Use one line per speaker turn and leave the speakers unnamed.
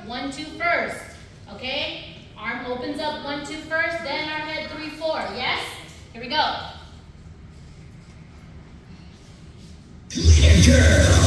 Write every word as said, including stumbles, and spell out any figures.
one, two first. Okay? Arm opens up one, two first, then our head three, four. Yes? Here we go.
Enter.